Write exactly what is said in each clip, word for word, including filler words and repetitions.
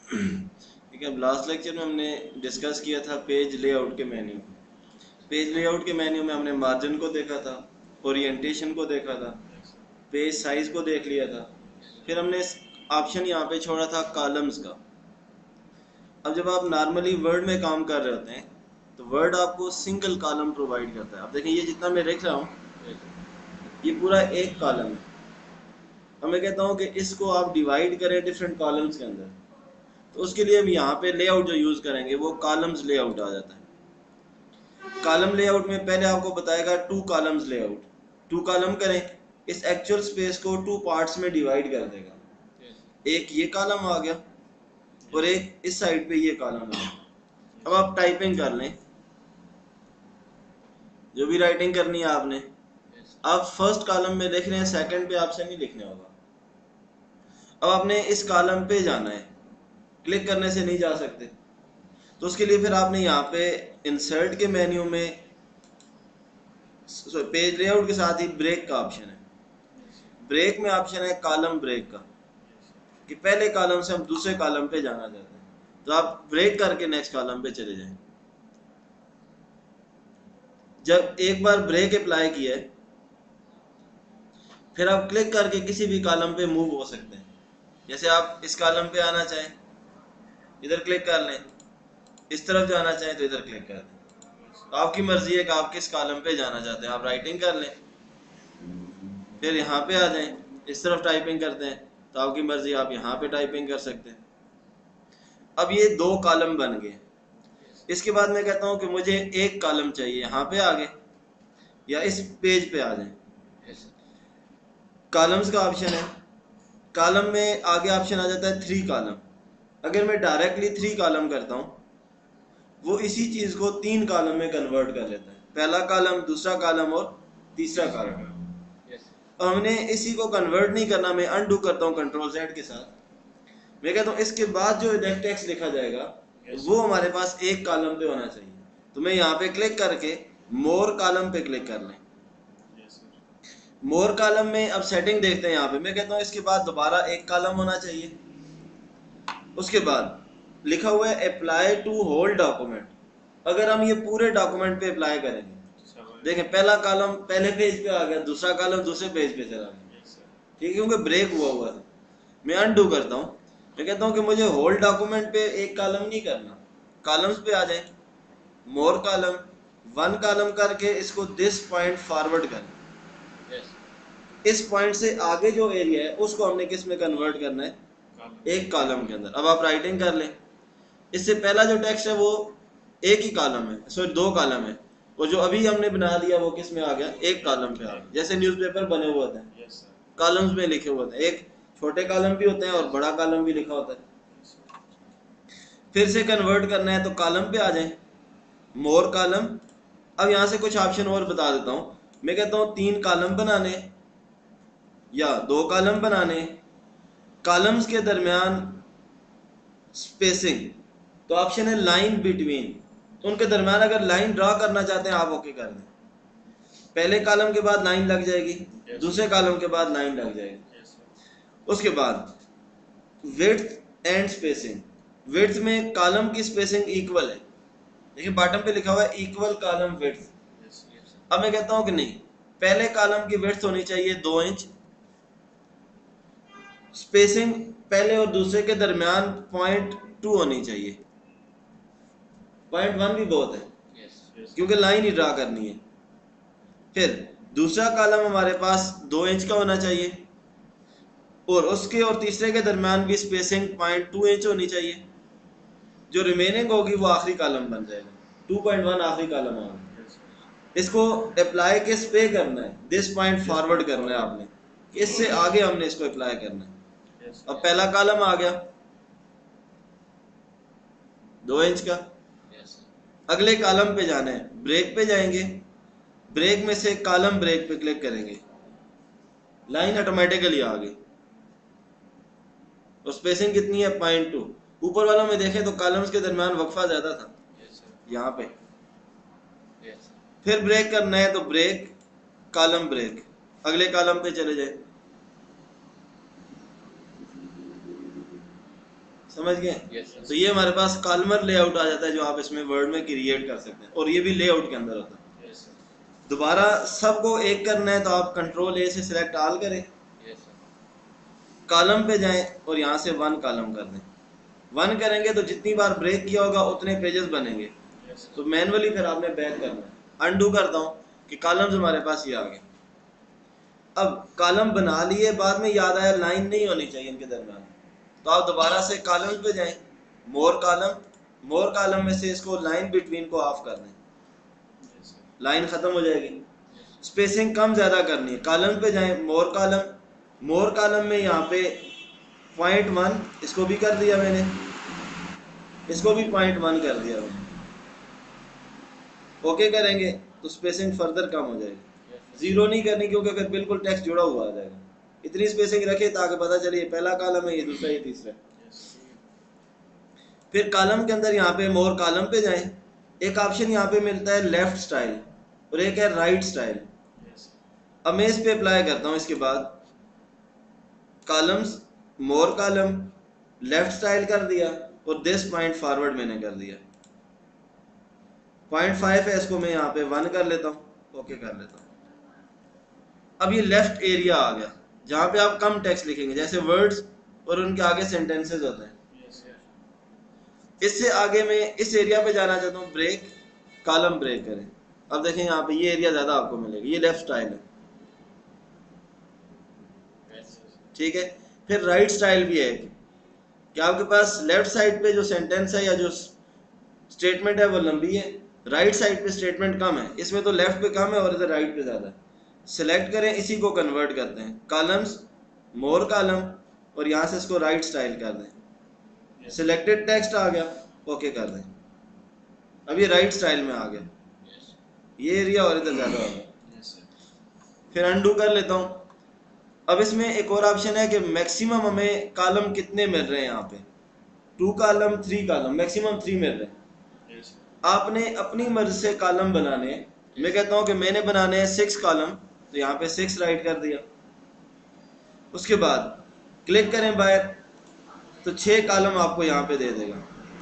ठीक है, last lecture में हमने डिस्कस किया था पेज लेआउट के मेन्यू। पेज लेआउट के मेन्यू में हमने मार्जिन को देखा था, ओरिएंटेशन को देखा था, पेज साइज को देख लिया था। फिर हमने ऑप्शन यहाँ पे छोड़ा था कॉलम्स का। अब जब आप नॉर्मली वर्ड में काम कर रहे होते हैं तो वर्ड आपको सिंगल कॉलम प्रोवाइड करता है। अब देखें, ये जितना मैं लिख रहा हूँ ये पूरा एक कॉलम है। अब मैं कहता हूँ कि इसको आप डिवाइड करें डिफरेंट कॉलम्स के अंदर, तो उसके लिए हम यहाँ पे लेआउट जो यूज़ करेंगे वो कॉलम्स लेआउट आ जाता है। कॉलम लेआउट में पहले आपको बताएगा two columns layout. Two column करें, इस एक्चुअल स्पेस को टू पार्ट्स में डिवाइड कर देगा। एक ये कॉलम आ गया और एक इस साइड पे ये कॉलम आ गया। अब आप टाइपिंग कर लें, जो भी राइटिंग करनी है आपने। आप फर्स्ट कॉलम में लिख रहे हैं, सेकंड पे आपसे नहीं लिखने होगा। अब आपने इस कॉलम पे जाना है, क्लिक करने से नहीं जा सकते, तो उसके लिए फिर आपने यहाँ पे इंसर्ट के मेन्यू में पेज लेआउट के साथ ही ब्रेक का ऑप्शन है। ब्रेक में ऑप्शन है कॉलम ब्रेक का, कि पहले कॉलम से हम दूसरे कॉलम पे जाना चाहते हैं, तो आप ब्रेक करके नेक्स्ट कॉलम पे चले जाएं। जब एक बार ब्रेक अप्लाई किया है, फिर आप क्लिक करके किसी भी कॉलम पे मूव हो सकते हैं। जैसे आप इस कॉलम पे आना चाहें, इधर क्लिक कर लें, इस तरफ जाना चाहें तो इधर क्लिक कर दें। तो आपकी मर्जी है कि आप किस कॉलम पे जाना चाहते हैं। आप राइटिंग कर लें, फिर यहाँ पे आ जाएं, इस तरफ टाइपिंग करते हैं तो आपकी मर्जी, आप यहाँ पे टाइपिंग कर सकते हैं। अब ये दो कॉलम बन गए। इसके बाद मैं कहता हूँ कि मुझे एक कॉलम चाहिए, यहाँ पे आ गए या इस पेज पे आ जाए। कॉलम्स का ऑप्शन है, कॉलम में आगे ऑप्शन आ जाता है थ्री कॉलम। अगर मैं डायरेक्टली थ्री कॉलम करता हूँ, वो इसी चीज़ को तीन कॉलम में कन्वर्ट कर लेता है। पहला कॉलम, दूसरा कॉलम और तीसरा कॉलम। और हमने इसी को कन्वर्ट नहीं करना, मैं अनडू करता हूँ कंट्रोल जेड के साथ। मैं कहता हूँ इसके बाद जो टेक्स्ट लिखा जाएगा वो हमारे पास एक कॉलम पे होना चाहिए। तो मैं यहाँ पे क्लिक करके मोर कॉलम पे क्लिक कर लें। मोर कॉलम में अब सेटिंग देखते हैं। यहाँ पे मैं कहता हूँ इसके बाद दोबारा एक कॉलम होना चाहिए। उसके बाद लिखा हुआ है अप्लाई टू होल डॉक्यूमेंट। अगर हम ये पूरे डॉक्यूमेंट पे अप्लाई करेंगे, देखें पहला कॉलम पहले पेज पे आ गया, दूसरा कॉलम दूसरे पेज पे चला गया, ठीक है, क्योंकि ब्रेक हुआ हुआ था। मैं अनडू करता हूँ, मैं कहता हूँ कि मुझे होल डॉक्यूमेंट पे एक कॉलम नहीं करना, कॉलम्स पे आ जाए, मोर कॉलम, वन कॉलम करके इसको दिस पॉइंट फॉरवर्ड करें। इस पॉइंट से आगे जो एरिया है उसको हमने किस में कन्वर्ट करना है, एक कॉलम के अंदर। अब आप राइटिंग कर लें, इससे पहला जो टेक्स्ट है वो एक ही कॉलम है, सॉरी दो कॉलम है, और जो अभी हमने बना दिया वो किस में आ गया, एक कॉलम पे आ गया। जैसे न्यूज़पेपर बने हुए होते हैं, कॉलम्स में लिखे हुए होते हैं, एक छोटे कॉलम भी होते हैं और बड़ा कॉलम भी लिखा होता है। फिर से कन्वर्ट करना है तो कॉलम पे आ जाए, मोर कॉलम। अब यहाँ से कुछ ऑप्शन और बता देता हूँ। मैं कहता हूँ तीन कॉलम बनाने या दो कॉलम बनाने, कॉलम्स के दरमियान स्पेसिंग, तो ऑप्शन है लाइन बिटवीन। उनके दरमियान अगर लाइन ड्रा करना चाहते हैं आप ओके कर दें। पहले कॉलम के बाद लाइन लग जाएगी, दूसरे कॉलम के बाद लाइन लग जाएगी। उसके बाद विड्थ एंड स्पेसिंग, विड्थ में कॉलम की स्पेसिंग इक्वल है, देखिए बॉटम पे लिखा हुआ है इक्वल कॉलम विड्थ। अब मैं कहता हूं कि नहीं, पहले कॉलम की विड्थ होनी चाहिए दो इंच, स्पेसिंग पहले और दूसरे के दरमियान पॉइंट टू होनी चाहिए। पॉइंट वन भी बहुत है क्योंकि लाइन ही ड्रा करनी है। फिर दूसरा कॉलम हमारे पास दो इंच का होना चाहिए और उसके और तीसरे के दरमियान भी स्पेसिंग पॉइंट टू इंच होनी चाहिए। जो रिमेनिंग होगी वो आखिरी कॉलम बन जाएगा, टू पॉइंट वन आखिरी कॉलम होगा। इसको अप्लाई किस पे करना है, दिस पॉइंट फॉरवर्ड करना है आपने, इससे आगे हमने इसको अप्लाई करना है। अब पहला कॉलम आ गया दो इंच का, अगले कॉलम पे जाना है, ब्रेक पे जाएंगे, ब्रेक में से कॉलम ब्रेक पे क्लिक करेंगे, लाइन ऑटोमेटिकली आ गई और स्पेसिंग कितनी है, पॉइंट टू। ऊपर वालों में देखें तो कॉलम्स के दरमियान वक्फा ज्यादा था यहाँ पे। फिर ब्रेक करना है तो ब्रेक, कॉलम ब्रेक, अगले कॉलम पे चले जाए। समझ गए? Yes, sir. तो ये हमारे पास कॉलमर लेआउट आ जाता है जो आप इसमें वर्ड में क्रिएट कर सकते हैं, और ये भी लेआउट के अंदर होता है। Yes, sir. दोबारा सबको एक करना है तो आप कंट्रोल ए से सिलेक्ट ऑल करें, Yes, sir. कॉलम पे जाएं और यहाँ से वन कॉलम कर दें। वन करेंगे तो जितनी बार ब्रेक किया होगा उतने पेजेस बनेंगे। Yes, sir. तो मैनुअली फिर आपने बैक करना है। अनडू करता हूँ कि कॉलम्स हमारे पास ये आ गए। अब कॉलम बना लिए, बाद में याद आया लाइन नहीं होनी चाहिए इनके दरम्यान, तो आप दोबारा से कॉलम पे जाएं, मोर कॉलम, मोर कॉलम में से इसको लाइन बिटवीन को ऑफ कर दें, Yes, sir. लाइन खत्म हो जाएगी। स्पेसिंग कम ज़्यादा करनी है, कॉलम पे जाएं, मोर कॉलम, मोर कॉलम में यहाँ पे पॉइंट वन इसको भी कर दिया मैंने, इसको भी पॉइंट वन कर दिया मैंने। ओके करेंगे तो स्पेसिंग फर्दर कम हो जाएगी। Yes, sir. जीरो नहीं करनी क्योंकि फिर बिल्कुल टेक्स्ट जुड़ा हुआ आ जाएगा। इतनी स्पेसिंग रखे ताकि पता चले ये पहला कॉलम है, ये दूसरा, ये तीसरा। Yes, sir. फिर कॉलम के अंदर यहाँ पे मोर कॉलम पे जाएं, एक ऑप्शन यहाँ पे मिलता है लेफ्ट स्टाइल और एक है राइट स्टाइल। Yes, sir. अब मैं इस पे अप्लाई करता हूँ। इसके बाद columns, more column, left style कर दिया और दिस पॉइंट फॉरवर्ड मैंने कर दिया। पॉइंट फाइव है, इसको मैं यहाँ पे वन कर लेता हूँ, ओके कर लेता हूँ। अब ये लेफ्ट एरिया आ गया जहाँ पे आप कम टेक्स्ट लिखेंगे, जैसे वर्ड्स और उनके आगे सेंटेंसेस होते हैं। Yes, sir. इससे आगे मैं इस एरिया पे जाना चाहता हूँ, ब्रेक, कॉलम ब्रेक करें। अब देखें यहाँ पे ये एरिया ज़्यादा आपको मिलेगा, ये लेफ्ट स्टाइल है, Yes, sir. ठीक है। फिर राइट स्टाइल भी है कि आपके पास लेफ्ट साइड पे जो सेंटेंस है या जो स्टेटमेंट है वो लंबी है, राइट साइड पे स्टेटमेंट कम है। इसमें तो लेफ्ट पे कम है और इधर राइट पे ज़्यादा है। सिलेक्ट करें, इसी को कन्वर्ट करते हैं, कॉलम्स, मोर कॉलम, और यहाँ से इसको राइट स्टाइल कर दें। Yes, sir. सिलेक्टेड टेक्स्ट आ गया, ओके कर दें। अब ये राइट स्टाइल में आ गया, Yes, sir. ये एरिया और इधर ज़्यादा हो गया। Yes, sir. फिर अनडू कर लेता हूँ। अब इसमें एक और ऑप्शन है कि मैक्सिमम हमें कॉलम कितने मिल रहे हैं, यहाँ पे two column, three column, maximum three मिल रहे हैं। Yes, sir. आपने अपनी मर्जी से कॉलम बनाने हैं। मैं कहता हूँ कि मैंने बनाने हैं सिक्स कॉलम, तो यहाँ पे सिक्स राइट कर दिया। उसके बाद क्लिक करें बाहर, तो छः कॉलम आपको यहाँ पे दे देगा।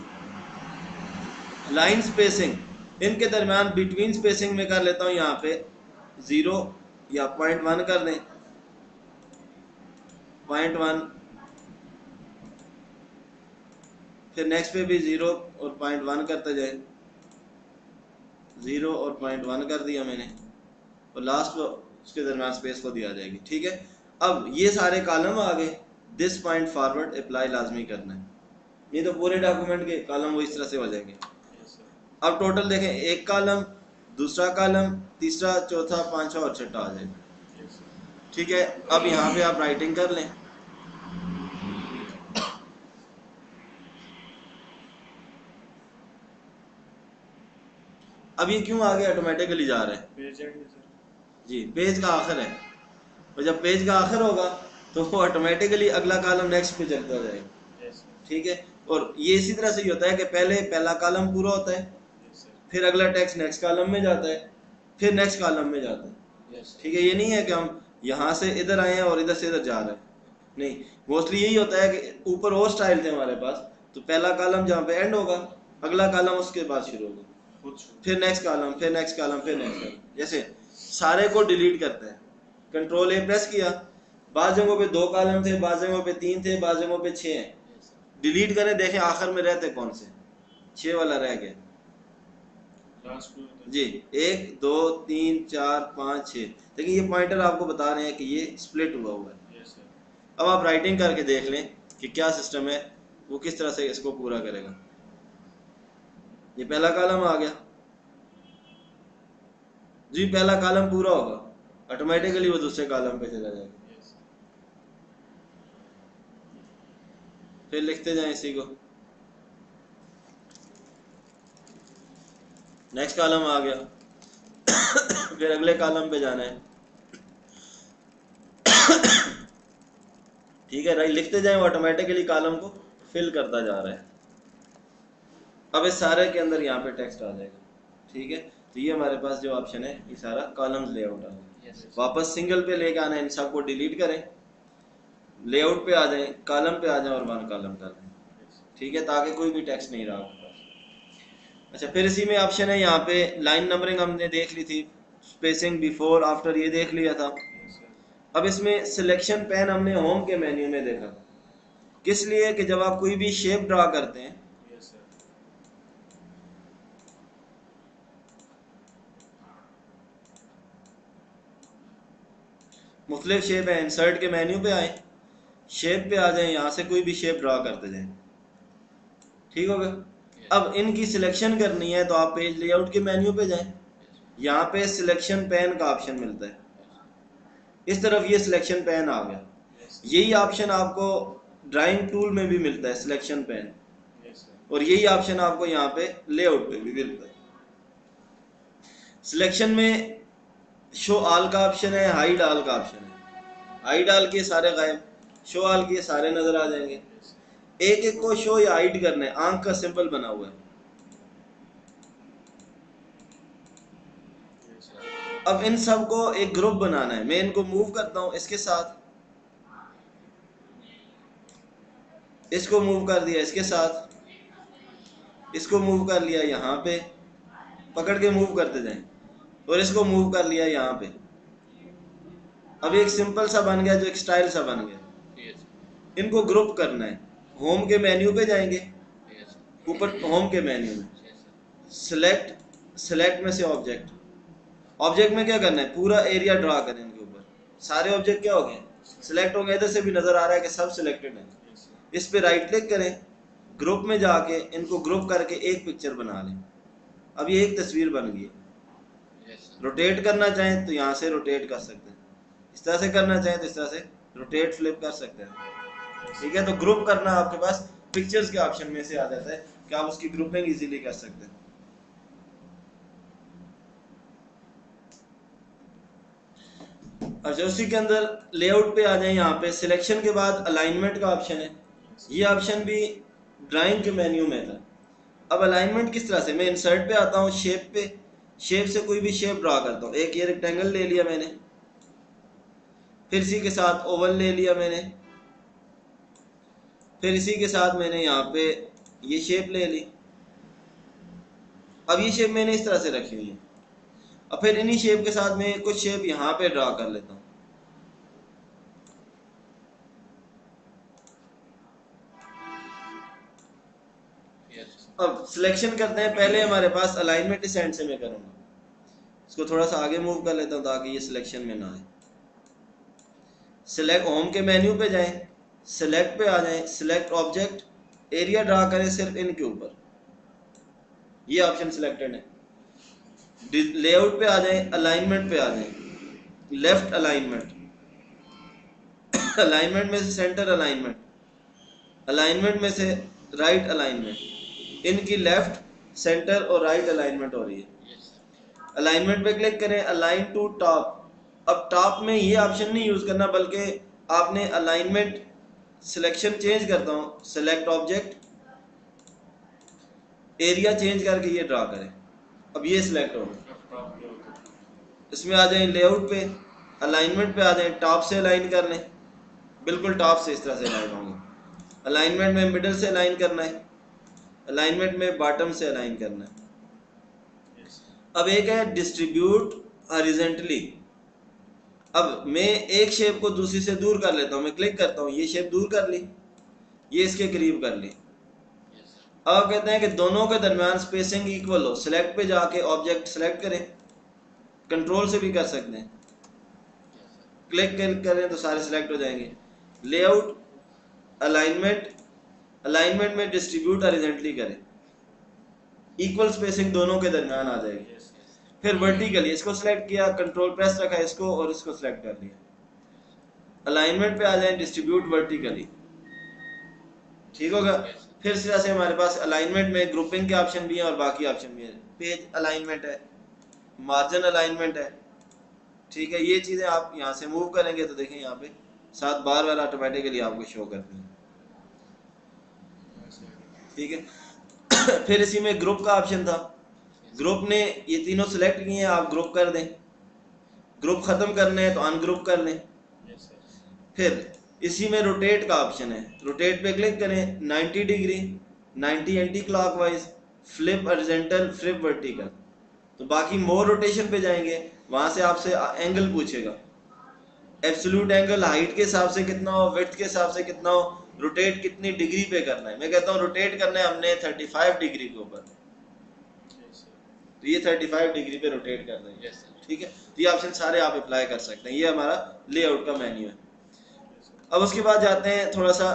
लाइन स्पेसिंग, इनके दरमियान बिटवीन स्पेसिंग में कर लेता हूँ यहाँ पे ज़ीरो या पॉइंट वन कर दें, पॉइंट वन, फिर नेक्स्ट पे भी ज़ीरो और पॉइंट वन करते जाए, ज़ीरो और पॉइंट वन कर दिया मैंने, और लास्ट उसके दरमियान स्पेस को दिया जाएगी, ठीक है। अब ये सारे कॉलम आ गए, दिस पॉइंट फॉरवर्ड अप्लाई लाजमी करना है, नहीं तो पूरे डॉक्यूमेंट के कॉलम वो इस तरह से हो जाएंगे। Yes, sir. अब टोटल देखें, एक कॉलम, दूसरा कॉलम, तीसरा, चौथा, पांचवा और छठा आ जाएगा, Yes, sir. ठीक है। अब यहाँ पे आप राइटिंग कर लें, अब ये क्यों आगे ऑटोमेटिकली जा रहे हैं? Page end, sir. जी, पेज का आखिर है, और जब पेज का आखिर होगा तो वो ऑटोमेटिकली अगला कॉलम नेक्स्ट पे चलता जाएगा, Yes, sir. ठीक है। और ये इसी तरह से ही होता है कि पहले पहला कॉलम पूरा होता है, Yes, sir. फिर अगला टेक्स्ट नेक्स्ट कॉलम में जाता है, फिर नेक्स्ट कॉलम में जाता है, Yes, sir. ठीक है। ये नहीं है कि हम यहाँ से इधर आए हैं और इधर से इधर जा रहे हैं, नहीं। मोस्टली यही होता है कि ऊपर और स्टाइल थे हमारे पास, तो पहला कॉलम जहाँ पे एंड होगा, अगला कॉलम उसके बाद शुरू होगा, खुद शुरू. फिर नेक्स्ट कॉलम, फिर नेक्स्ट कॉलम, फिर नेक्स्ट कॉलम। जैसे सारे को डिलीट करते हैं, कंट्रोल ए प्रेस किया, बाद जगहों पे दो कॉलम थे, बाद जगहों पे तीन थे, बाद जगहों पे छः हैं, Yes, sir. डिलीट करें, देखें आखिर में रहते कौन से, छः वाला रह गया Last में होता है. जी। एक, दो, तीन, चार, पाँच, छः। देखिए ये पॉइंटर आपको बता रहे हैं कि ये स्प्लिट हुआ हुआ है। Yes, sir. अब आप राइटिंग करके देख लें कि क्या सिस्टम है, वो किस तरह से इसको पूरा करेगा। ये पहला कॉलम आ गया जी, पहला कॉलम पूरा होगा, ऑटोमेटिकली वो दूसरे कॉलम पे चला जाएगा। Yes, sir. फिर लिखते जाएं इसी को, नेक्स्ट कॉलम आ गया, फिर अगले कॉलम पे जाना है, ठीक है। राइट लिखते जाएं, ऑटोमेटिकली कॉलम को फिल करता जा रहा है। अब इस सारे के अंदर यहाँ पे टेक्स्ट आ जाएगा, ठीक है। तो ये हमारे पास जो ऑप्शन है, ये सारा कॉलम्स लेआउट आ गया। Yes, sir. वापस सिंगल पे लेके आना है, इन सबको डिलीट करें, लेआउट पे आ जाएं, कॉलम पे आ जाएं और वन कॉलम कर दें। Yes, sir. ठीक है, ताकि कोई भी टेक्स्ट नहीं रहा आपके पास। अच्छा, फिर इसी में ऑप्शन है यहाँ पे लाइन नंबरिंग हमने देख ली थी, स्पेसिंग बिफोर आफ्टर ये देख लिया था। Yes sir. अब इसमें सिलेक्शन पेन हमने होम के मेन्यू में देखा, किस लिए कि जब आप कोई भी शेप ड्रा करते हैं यस सर। मुख्तलिफ शेप है, इंसर्ट के मेन्यू पे आए, शेप पे आ जाए, यहाँ से कोई भी शेप ड्रा करते जाएं, ठीक होगा। अब इनकी सिलेक्शन करनी है तो आप पेज लेआउट के मेन्यू पे जाएं, यहाँ पे सिलेक्शन पेन का ऑप्शन मिलता है, इस तरफ ये सिलेक्शन पेन आ गया। यस यही ऑप्शन आपको ड्राइंग टूल में भी मिलता है, सिलेक्शन पेन, यस सर। और यही ऑप्शन आपको यहाँ पे लेआउट पे भी मिलता है। सिलेक्शन में शो ऑल का ऑप्शन है, हाइड ऑल का ऑप्शन है। हाइड ऑल के सारे गायब, शो ऑल के सारे नजर आ जाएंगे। यस एक एक को शो या हाइड करना है, आंख का सिंबल बना हुआ है। सर। अब इन सब को एक ग्रुप बनाना है, मैं इनको मूव करता हूँ इसके साथ, इसको मूव कर दिया इसके साथ, इसको मूव कर लिया यहाँ पे, पकड़ के मूव करते जाएं, और इसको मूव कर लिया यहाँ पे। अब एक सिंपल सा बन गया, जो एक स्टाइल सा बन गया। इनको ग्रुप करना है, होम के मेन्यू पे जाएंगे, ऊपर होम के मेन्यू में सिलेक्ट, सिलेक्ट में से ऑब्जेक्ट, ऑब्जेक्ट में क्या करना है, पूरा एरिया ड्रा करें इनके ऊपर। सारे ऑब्जेक्ट क्या हो गए, सिलेक्ट हो गए, इधर से भी नजर आ रहा है कि सब सिलेक्टेड है। इस पे राइट क्लिक करें, ग्रुप में जाके इनको ग्रुप करके एक पिक्चर बना लें। अब ये एक तस्वीर बन गई है। रोटेट करना चाहें तो यहाँ से रोटेट कर सकते हैं, इस तरह से करना चाहें तो इस तरह से रोटेट फ्लिप कर सकते हैं, ठीक है। तो ग्रुप करना आपके पास पिक्चर्स के ऑप्शन में से आ जाता है कि आप उसकी ग्रुपिंग इजीली कर सकते हैं। अच्छा, उसी के अंदर लेआउट पे आ जाए, यहाँ पे सिलेक्शन के बाद अलाइनमेंट का ऑप्शन है। ये ऑप्शन भी ड्राइंग के मेन्यू में था। अब अलाइनमेंट किस तरह से, मैं इंसर्ट पे आता हूँ, शेप पे, शेप से कोई भी शेप ड्रा करता हूँ। एक ये रेक्टेंगल ले लिया मैंने, फिर इसी के साथ ओवल ले लिया मैंने, फिर इसी के साथ मैंने यहाँ पे ये शेप ले ली। अब ये शेप मैंने इस तरह से रखी हुई है। अब फिर इन्हीं शेप के साथ मैं कुछ शेप यहाँ पे ड्रा कर लेता हूँ। अब सिलेक्शन करते हैं, पहले हमारे पास अलाइनमेंट इस एंड से मैं करूँगा, इसको थोड़ा सा आगे मूव कर लेता हूँ ताकि ये सिलेक्शन में ना आए। सिलेक्ट, होम के मेन्यू पे जाएं, सिलेक्ट पे आ जाएं, सिलेक्ट ऑब्जेक्ट, एरिया ड्रा करें सिर्फ इनके ऊपर, ये ऑप्शन सिलेक्टेड है। लेआउट पे आ जाएं, अलाइनमेंट पे आ जाएं, लेफ्ट अलाइनमेंट, अलाइनमेंट में से सेंटर अलाइनमेंट, अलाइनमेंट में से राइट अलाइनमेंट, इनकी लेफ्ट, सेंटर और राइट अलाइनमेंट हो रही है। अलाइनमेंट पे क्लिक करें, अलाइन टू टॉप। अब टॉप में ये ऑप्शन नहीं यूज करना, बल्कि आपने अलाइनमेंट सिलेक्शन चेंज करता हूँ, सेलेक्ट ऑब्जेक्ट, एरिया चेंज करके ये ड्रा करें। अब ये सिलेक्ट होगा, इसमें आ जाए लेआउट पे, अलाइनमेंट पे आ जाए, टॉप से अलाइन कर लें, बिल्कुल टॉप से इस तरह से अलाइन होंगे। अलाइनमेंट में मिडल से अलाइन करना है, अलाइनमेंट में बॉटम से अलाइन करना है। अब एक है डिस्ट्रीब्यूट हॉरिजॉन्टली। अब मैं एक शेप को दूसरी से दूर कर लेता हूँ, मैं क्लिक करता हूँ, ये शेप दूर कर ली, ये इसके करीब कर ली। अब कहते हैं कि दोनों के दरमियान स्पेसिंग इक्वल हो, सिलेक्ट पे जाके ऑब्जेक्ट सिलेक्ट करें, कंट्रोल से भी कर सकते हैं, क्लिक करें तो सारे सिलेक्ट हो जाएंगे। लेआउट, अलाइनमेंट, अलाइनमेंट में डिस्ट्रीब्यूट हॉरिजॉन्टली करें, इक्वल स्पेसिंग दोनों के दरमियान आ जाएगी। फिर वर्टिकली इसको सिलेक्ट किया, कंट्रोल प्रेस रखा इसको और इसको सिलेक्ट कर लिया। अलाइनमेंट पे आ जाए, डिस्ट्रीब्यूट वर्टिकली, ठीक होगा। फिर इस तरह से हमारे पास अलाइनमेंट में ग्रुपिंग के ऑप्शन भी हैं और बाकी ऑप्शन भी हैं। पेज अलाइनमेंट है, मार्जिन अलाइनमेंट है, ठीक है। ये चीज़ें आप यहाँ से मूव करेंगे तो देखें यहाँ पे सात बार बार ऑटोमेटिकली आपको शो करती हैं, ठीक है। फिर इसी में ग्रुप का ऑप्शन था, ग्रुप ने ये तीनों सिलेक्ट किए हैं, आप ग्रुप कर दें, ग्रुप ख़त्म करने हैं तो अनग्रुप कर लें। फिर इसी में रोटेट का ऑप्शन है, रोटेट पे क्लिक करें, ninety degree ninety anti clockwise, flip horizontal, flip vertical. तो बाकी मोर रोटेशन पे जाएंगे, वहां से आपसे एंगल पूछेगा, एब्सोल्यूट एंगल हाइट के हिसाब से कितना हो, विड्थ के हिसाब से कितना हो, रोटेट कितनी डिग्री पे करना है। मैं कहता हूँ रोटेट करना है हमने थर्टी फाइव डिग्री के ऊपर, Yes, sir. तो ये थर्टी फाइव डिग्री पे रोटेट कर देंगे। Yes, sir. ठीक है, तो ये ऑप्शन सारे आप अप्लाई कर सकते हैं। ये हमारा लेआउट का मेन्यू है। Yes, sir. अब उसके बाद जाते हैं, थोड़ा सा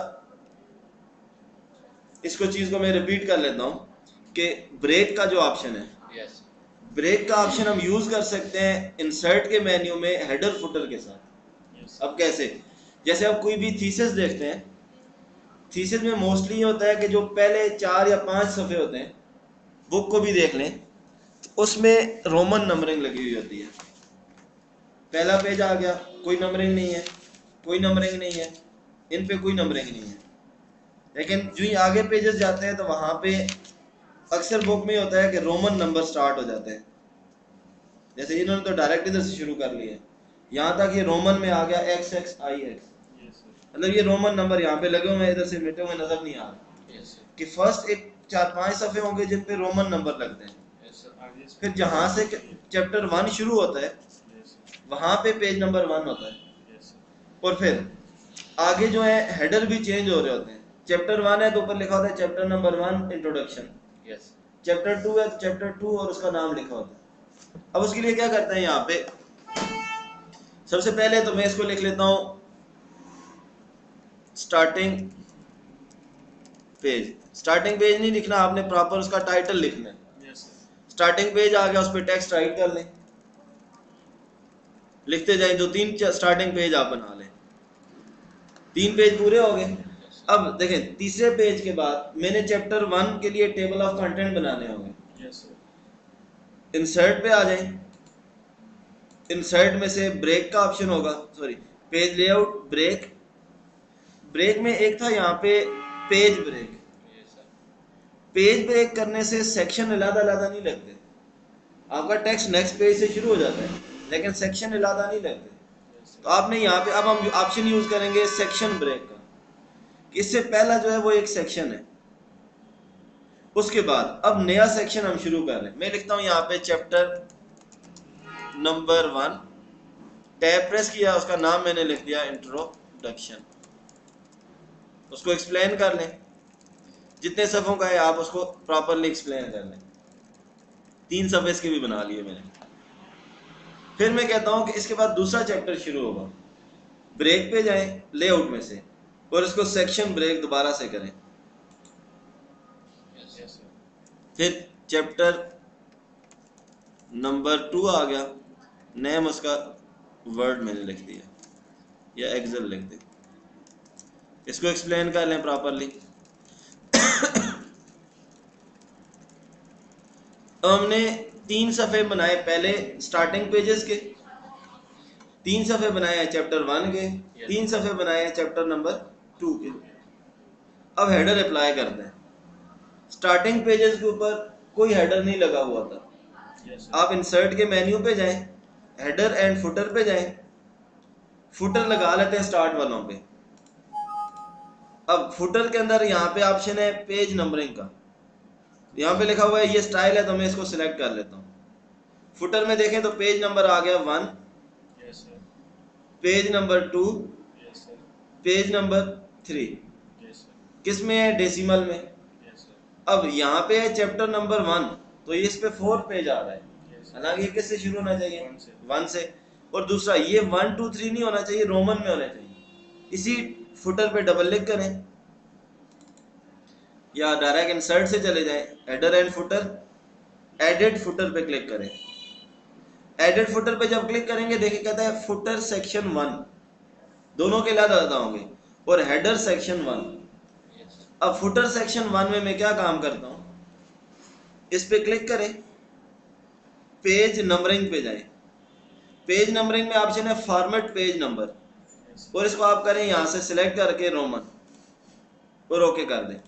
इसको चीज को मैं रिपीट कर लेता हूँ कि ब्रेक का जो ऑप्शन है, Yes. ब्रेक का ऑप्शन हम यूज कर सकते हैं इंसर्ट के मेन्यू में हेडर फुटर के साथ। Yes, अब कैसे, जैसे आप कोई भी थीसिस देखते हैं, थीसिस में मोस्टली ये होता है कि जो पहले चार या पांच सफ़े होते हैं, बुक को भी देख लें, तो उसमें रोमन नंबरिंग लगी हुई होती है। पहला पेज आ गया, कोई नंबरिंग नहीं है, कोई नंबरिंग नहीं है, इन पे कोई नंबरिंग नहीं है। लेकिन जो ही आगे पेजेस जाते हैं तो वहाँ पे अक्सर बुक में होता है कि रोमन नंबर स्टार्ट हो जाते हैं। जैसे इन्होंने तो डायरेक्ट इधर से शुरू कर लिया, यहाँ तक ये रोमन में आ गया, X X I X, yes, sir. मतलब ये रोमन नंबर यहाँ पे लगे हुए हैं, इधर से मिटे हुए नजर नहीं आ रहे। Yes, sir. कि फर्स्ट एक चार पांच सफ़े होंगे जिन पे रोमन नंबर लगते हैं, Yes, sir. आगे से- फिर जहाँ से चैप्टर वन शुरू होता है Yes, sir. वहाँ पे पेज नंबर वन होता है, Yes, sir. और फिर आगे जो है हेडर भी चेंज हो रहे होते हैं। चैप्टर वन है तो ऊपर लिखा होता है chapter number one introduction, Yes. Chapter two है तो चैप्टर टू और उसका नाम लिखा होता है। अब उसके लिए क्या करते हैं, यहाँ पे सबसे पहले तो मैं इसको लिख लेता हूँ स्टार्टिंग पेज। स्टार्टिंग पेज नहीं लिखना आपने, प्रॉपर उसका टाइटल लिखना है। Yes, sir. स्टार्टिंग पेज आ गया, उस पर टेक्स्ट राइट कर लें, लिखते जाए, दो तीन स्टार्टिंग पेज आप बना लें, तीन पेज पूरे हो गए। अब देखें तीसरे पेज के बाद मैंने चैप्टर वन के लिए टेबल ऑफ कंटेंट बनाने होंगे। Yes, sir. इंसर्ट पे आ जाएं, इंसर्ट में से ब्रेक का ऑप्शन होगा, sorry page layout, break. Break में एक था यहाँ पे page break. Yes, sir. Page break करने से सेक्शन अलग अलग नहीं लगते, आपका टेक्स्ट नेक्स्ट पेज से शुरू हो जाता है, लेकिन सेक्शन अलग नहीं लगते। Yes, sir. तो आपने यहाँ पे अब हम ऑप्शन यूज करेंगे सेक्शन ब्रेक का, इससे पहला जो है वो एक सेक्शन है, उसके बाद अब नया सेक्शन हम शुरू कर रहे हैं। मैं लिखता हूँ यहाँ पे chapter number one, tab press किया, उसका नाम मैंने लिख दिया इंट्रोडक्शन। उसको एक्सप्लेन कर लें, जितने सफ़ों का है आप उसको प्रॉपरली एक्सप्लेन कर लें। तीन सफ़े इसके भी बना लिए मैंने। फिर मैं कहता हूँ कि इसके बाद दूसरा चैप्टर शुरू होगा, ब्रेक पे जाएं लेआउट में से और इसको सेक्शन ब्रेक दोबारा से करें। Yes, Yes, sir. फिर चैप्टर नंबर टू आ गया, नेम उसका वर्ड मैंने लिख दिया या एक्सेल लिख दे, इसको एक्सप्लेन कर लें प्रॉपरली। हमने तीन सफ़े बनाए पहले स्टार्टिंग पेजेस के, तीन सफ़े बनाए हैं चैप्टर वन के, तीन सफ़े बनाए हैं चैप्टर नंबर टू के। अब हेडर अप्लाई करते हैं। स्टार्टिंग पेजेस के ऊपर कोई हेडर नहीं लगा हुआ था, Yes, sir. आप इंसर्ट के मेन्यू पे जाएं, हेडर एंड फुटर पे जाएं, फुटर लगा लेते हैं स्टार्ट वालों पे। अब फुटर के अंदर यहाँ पे ऑप्शन है पेज नंबरिंग का, यहाँ पे लिखा हुआ है ये स्टाइल है, तो मैं इसको सिलेक्ट कर लेता हूँ। फुटर में देखें तो पेज नंबर आ गया one, Yes, sir. Page number two, Yes, sir. Page number three. Yes, sir. किस में है, डेसिमल में। Yes, sir. अब यहाँ पे है चैप्टर नंबर वन, तो ये इस पे फोर पेज आ रहा है, Yes, sir. हालांकि ये किससे शुरू होना चाहिए, One से. वन से। और दूसरा ये वन टू थ्री नहीं होना चाहिए, रोमन में होना चाहिए। इसी फुटर पे डबल क्लिक करें या डायरेक्ट इंसर्ट से चले जाएं, header and footer, edit footer पे क्लिक करें। एडिट फुटर पे जब क्लिक करेंगे देखिए कहता है फुटर सेक्शन वन, दोनों के अलग अलग होंगे, और header section one. Yes, sir. अब फुटर सेक्शन वन में मैं क्या काम करता हूँ, इस पे क्लिक करें, पेज नंबरिंग पे जाएं, पेज नंबरिंग में ऑप्शन है format page number, Yes, sir. और इसको आप करें यहाँ से सिलेक्ट करके रोमन और ओके कर दें।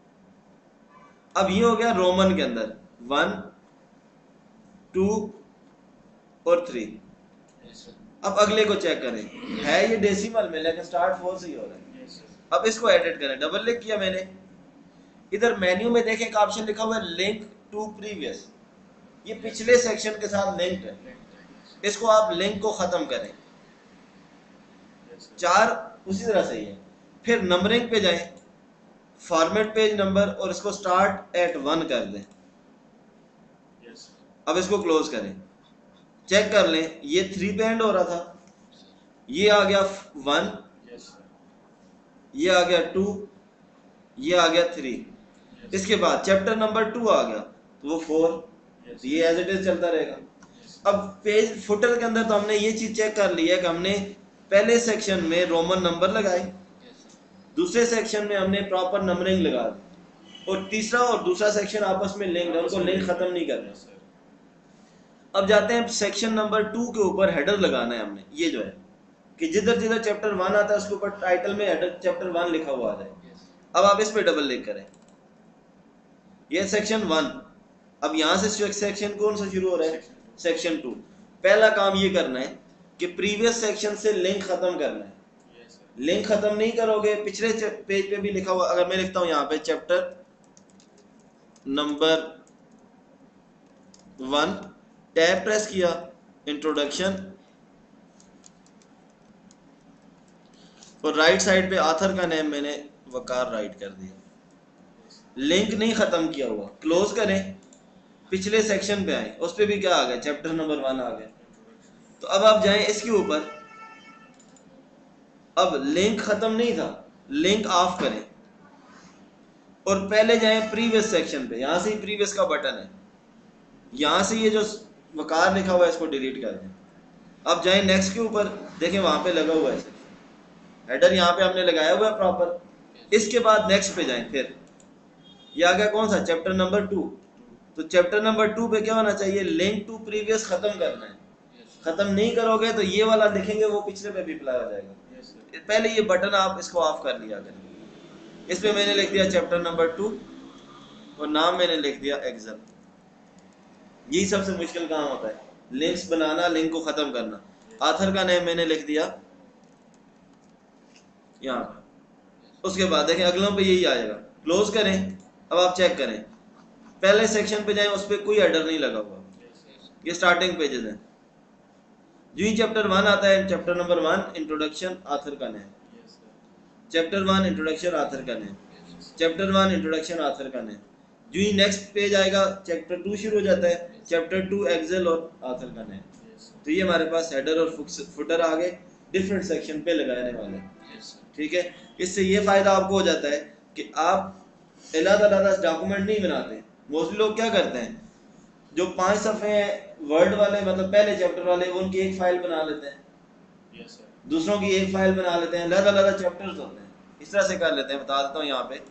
अब ये हो गया रोमन के अंदर वन, टू और थ्री। Yes, sir. अब अगले को चेक करें, है ये डेसिमल में लेकिन स्टार्ट फोर से ही हो रहा है। Yes, sir. अब इसको एडिट करें, डबल क्लिक किया मैंने, इधर मेन्यू में देखें एक ऑप्शन लिखा हुआ है लिंक टू प्रीवियस, ये पिछले सेक्शन के साथ लिंक है, इसको आप लिंक को ख़त्म करें। Yes, sir. चार उसी तरह से ही है। फिर नंबरिंग पे जाएं, फॉर्मेट पेज नंबर और इसको स्टार्ट एट वन कर दें। Yes, sir. अब इसको क्लोज करें, चेक कर लें, ये थ्री पे एंड हो रहा था, ये आ गया वन, Yes, sir. ये आ गया टू, ये आ गया थ्री। Yes, इसके बाद चैप्टर नंबर टू आ गया तो वो फोर, yes, ये एज इट इज चलता रहेगा। yes, अब पेज फुटर के अंदर तो हमने ये चीज चेक कर ली है कि हमने पहले सेक्शन में रोमन नंबर लगाए, दूसरे सेक्शन में हमने प्रॉपर नंबरिंग लगा दी, और तीसरा और दूसरा सेक्शन आपस में लिंक है, उनको लिंक खत्म नहीं करना। yes, sir. अब जाते हैं सेक्शन नंबर टू के ऊपर हेडर लगाना है हमने, ये जो है कि जिधर जिधर चैप्टर वन आता है उसके ऊपर टाइटल में हेडर चैप्टर वन लिखा हुआ आ जाए। अब आप इस पे डबल क्लिक करें, ये सेक्शन वन। अब यहाँ से सेक्शन कौन सा शुरू हो रहा है? Section two. पहला काम ये करना है कि प्रीवियस सेक्शन से लिंक खत्म करना है। Yes, sir. लिंक खत्म नहीं करोगे, पिछले पेज पे भी लिखा हुआ, अगर मैं लिखता हूँ यहाँ पे chapter number one, tab press किया, इंट्रोडक्शन, और राइट साइड पे आथर का नेम मैंने वकार राइट कर दिया। लिंक नहीं खत्म किया हुआ, क्लोज करें, पिछले सेक्शन पे आए, उस पे भी क्या आ गया? चैप्टर नंबर वन आ गया। तो अब आप जाएं इसके ऊपर, अब लिंक खत्म नहीं था, लिंक ऑफ करें और पहले जाएं प्रीवियस सेक्शन पे, यहां से ही प्रीवियस का बटन है, यहां से ये जो वकार लिखा हुआ है इसको डिलीट कर दें। अब जाएं नेक्स्ट के ऊपर, देखें वहां पे लगा हुआ है सेक्शन, हेडर यहाँ पे हमने लगाया हुआ है प्रॉपर। इसके बाद नेक्स्ट पे जाएं, फिर ये आ गया कौन सा? Chapter number two. तो चैप्टर नंबर टू पे क्या होना चाहिए? लिंक टू प्रीवियस खत्म करना है। खत्म नहीं करोगे तो ये वाला लिखेंगे वो पिछले पे भी अप्लाई हो जाएगा। Yes, sir. पहले ये बटन आप इसको ऑफ कर लिया करें। इस पे मैंने लिख दिया चैप्टर नंबर टू और नाम मैंने लिख दिया एग्जाम। यही सबसे मुश्किल काम होता है, लिंक्स बनाना, लिंक को खत्म करना। आथर का नेम मैंने लिख दिया यहाँ पे। उसके बाद देखें अगलों पे यही आएगा, क्लोज करें। अब आप चेक करें, पहले सेक्शन पे जाएं, उस पर कोई हेडर नहीं लगा हुआ, Yes, sir. ये स्टार्टिंग पेजेस हैं। जो ही चैप्टर वन आता है, chapter number one, introduction, author का name, Yes, sir. Chapter one, introduction, author का name, Yes, sir. Chapter one, introduction, author का नेम। जो ही नेक्स्ट पेज आएगा, चैप्टर टू शुरू हो जाता है, चैप्टर टू, एक्सेल और आथर का नेम। Yes, sir. तो ये हमारे पास हेडर और फुटर आ गए, डिफरेंट सेक्शन पे लगाने वाले। Yes, sir. ठीक है, इससे ये फायदा आपको हो जाता है कि आप अलग-अलग डॉक्यूमेंट नहीं बनाते। मोस्टली लोग क्या करते हैं, जो पांच सफ़े हैं वर्ड वाले, मतलब पहले चैप्टर वाले, उनकी एक फाइल बना लेते हैं, Yes, sir. दूसरों की एक फाइल बना लेते हैं, अलग अलग चैप्टर्स होते हैं, इस तरह से कर लेते हैं। बता देता हूँ यहाँ पे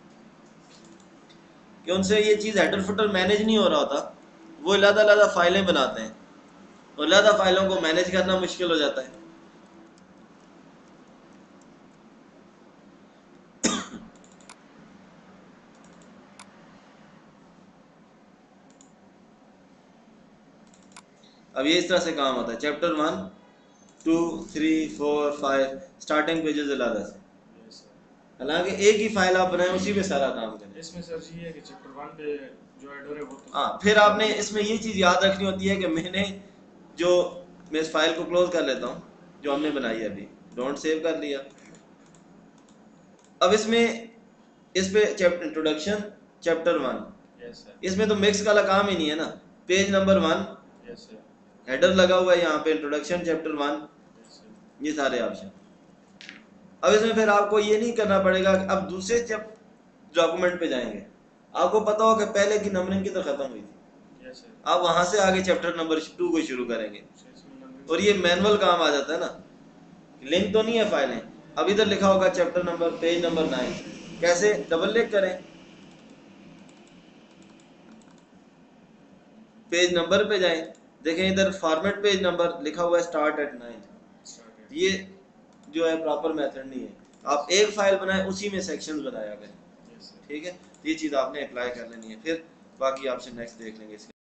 कि उनसे ये चीज़ हेडर फुटर मैनेज नहीं हो रहा होता, वो अलग अलग फाइलें बनाते हैं और अलग फाइलों को मैनेज करना मुश्किल हो जाता है। अब ये इस तरह से काम होता है, chapter one, two, three, four, five, starting pages अलग से। Yes, sir. हालांकि एक ही फाइल आप बनाएं, उसी पे सारा काम करें। इसमें सर जी है कि चैप्टर वन पे जो हेडर है वो तो हाँ, फिर आपने इसमें ये चीज़ याद रखनी होती है कि मैंने जो, मैं इस फाइल को क्लोज कर लेता हूँ जो हमने बनाई है अभी, डोंट सेव कर लिया। अब इसमें इस पे chapter introduction, chapter one, Yes, sir. इसमें तो मिक्स का काम ही नहीं है ना। Page number one, Yes, sir. Header लगा हुआ है यहाँ पे, introduction, chapter one, Yes, sir. ये सारे ऑप्शन। अब इसमें फिर आपको ये नहीं करना पड़ेगा कि अब दूसरे जब डॉक्यूमेंट पे जाएंगे, आपको पता हो कि पहले की नंबरिंग की तो खत्म हुई थी, Yes, sir. आप वहां से आगे चैप्टर नंबर टू को शुरू करेंगे, So, इसमें numbering- और ये मैनुअल काम आ जाता है ना, लिंक तो नहीं है फाइलें। अब इधर लिखा होगा chapter number, page number nine, कैसे? डबल क्लिक करें, पेज नंबर पे जाएं, देखें इधर फॉर्मेट पेज नंबर लिखा हुआ है, स्टार्ट एट नाइन। Started. ये जो है प्रॉपर मेथड नहीं है, आप एक फाइल बनाए उसी में सेक्शंस बनाया करें। Yes, sir. ठीक है, ये चीज़ आपने अप्लाई कर लेनी है, फिर बाकी ऑप्शन नेक्स्ट देख लेंगे इसके।